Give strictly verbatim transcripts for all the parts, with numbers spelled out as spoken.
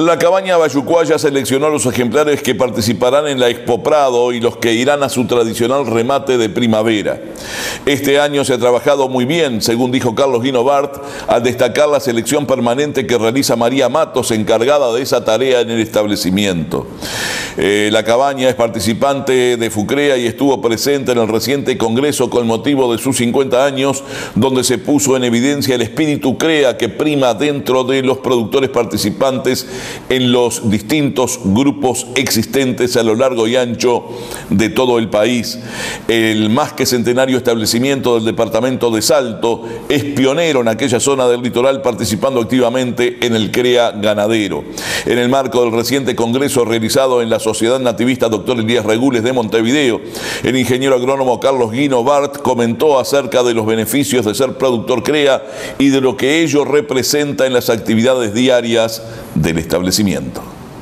La cabaña Bayucuaya seleccionó los ejemplares que participarán en la Expo Prado y los que irán a su tradicional remate de primavera. Este año se ha trabajado muy bien, según dijo Carlos Guino Bart, al destacar la selección permanente que realiza María Matos, encargada de esa tarea en el establecimiento. Eh, la cabaña es participante de FUCREA y estuvo presente en el reciente congreso con motivo de sus cincuenta años, donde se puso en evidencia el espíritu CREA que prima dentro de los productores participantes en los distintos grupos existentes a lo largo y ancho de todo el país. El más que centenario establecimiento del departamento de Salto es pionero en aquella zona del litoral, participando activamente en el CREA ganadero. En el marco del reciente congreso realizado en la Sociedad Nativista Doctor Elías Regules de Montevideo, el ingeniero agrónomo Carlos Guino Bart comentó acerca de los beneficios de ser productor CREA y de lo que ello representa en las actividades diarias del establecimiento.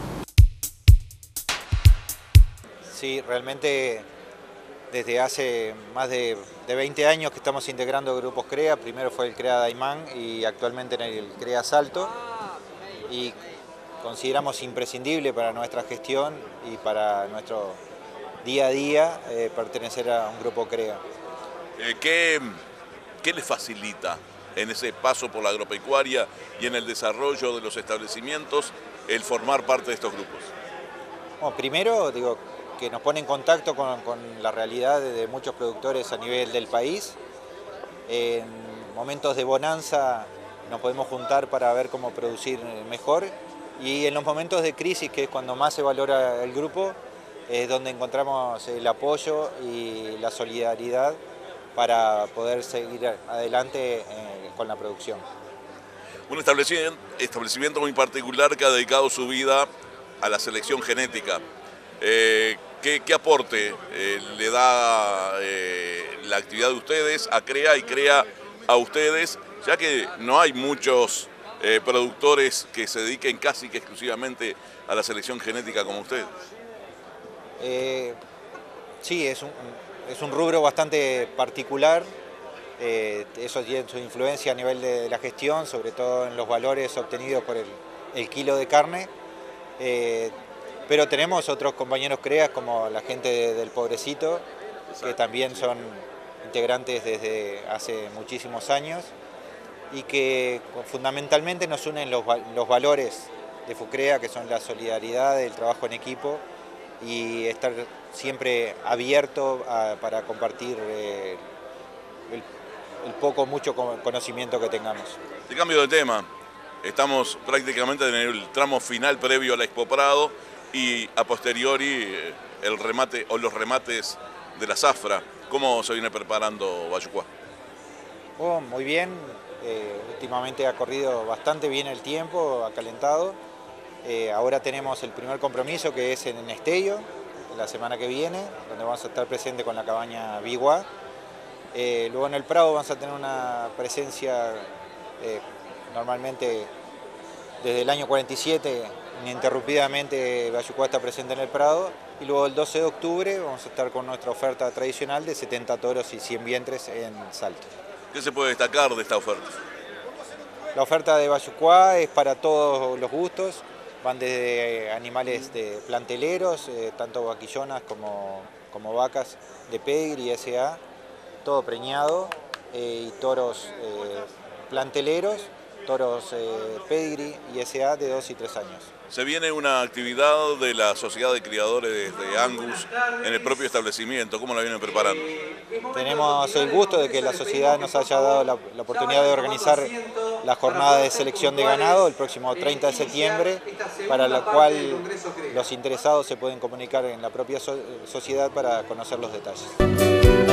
Sí, realmente desde hace más de, de veinte años que estamos integrando grupos CREA. Primero fue el CREA Daimán y actualmente en el CREA Salto. Y consideramos imprescindible para nuestra gestión y para nuestro día a día eh, pertenecer a un grupo CREA. Eh, ¿qué, ¿Qué les facilita en ese paso por la agropecuaria y en el desarrollo de los establecimientos el formar parte de estos grupos? Bueno, primero, digo, que nos pone en contacto con, con la realidad de, de muchos productores a nivel del país. En momentos de bonanza nos podemos juntar para ver cómo producir mejor, y en los momentos de crisis, que es cuando más se valora el grupo, es donde encontramos el apoyo y la solidaridad para poder seguir adelante eh, con la producción. Un establecimiento, establecimiento muy particular que ha dedicado su vida a la selección genética. Eh, ¿qué, ¿Qué aporte eh, le da eh, la actividad de ustedes a CREA y CREA a ustedes, ya que no hay muchos eh, productores que se dediquen casi que exclusivamente a la selección genética como ustedes? Eh, sí, es un, es un rubro bastante particular. Eh, eso tiene su influencia a nivel de, de la gestión, sobre todo en los valores obtenidos por el, el kilo de carne. Eh, pero tenemos otros compañeros CREA, como la gente de, del Pobrecito, que también son integrantes desde hace muchísimos años y que fundamentalmente nos unen los, los valores de FUCREA, que son la solidaridad, el trabajo en equipo y estar siempre abierto a, para compartir eh, el, el poco o mucho conocimiento que tengamos. De cambio de tema, estamos prácticamente en el tramo final previo a la Expo Prado y a posteriori el remate o los remates de la zafra. ¿Cómo se viene preparando Bayucuá? Oh, muy bien, eh, últimamente ha corrido bastante bien el tiempo, ha calentado. Eh, ahora tenemos el primer compromiso, que es en Estello, la semana que viene, donde vamos a estar presentes con la cabaña Biguá. Eh, luego en el Prado vamos a tener una presencia eh, normalmente desde el año cuarenta y siete, ininterrumpidamente Bayucuá está presente en el Prado. Y luego el doce de octubre vamos a estar con nuestra oferta tradicional de setenta toros y cien vientres en Salto. ¿Qué se puede destacar de esta oferta? La oferta de Bayucuá es para todos los gustos. Van desde animales de planteleros, eh, tanto vaquillonas como, como vacas de pedigree y S A, todo preñado, eh, y toros eh, planteleros, toros eh, pedigree y S A de dos y tres años. Se viene una actividad de la Sociedad de Criadores de Angus en el propio establecimiento. ¿Cómo la vienen preparando? Tenemos el gusto de que la sociedad nos haya dado la, la oportunidad de organizar la jornada de selección de ganado el próximo treinta de septiembre, para la cual los interesados se pueden comunicar en la propia so- sociedad para conocer los detalles.